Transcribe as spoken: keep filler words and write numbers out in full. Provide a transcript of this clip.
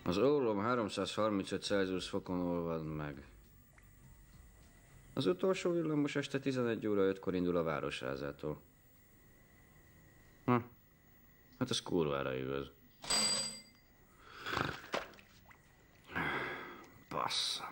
Az ólom háromszázharmincöt Celsius fokon olvad meg. Az utolsó villamos este tizenegy óra ötkor indul a városházától. Hm. Hát ez kurvára igaz. Bassza.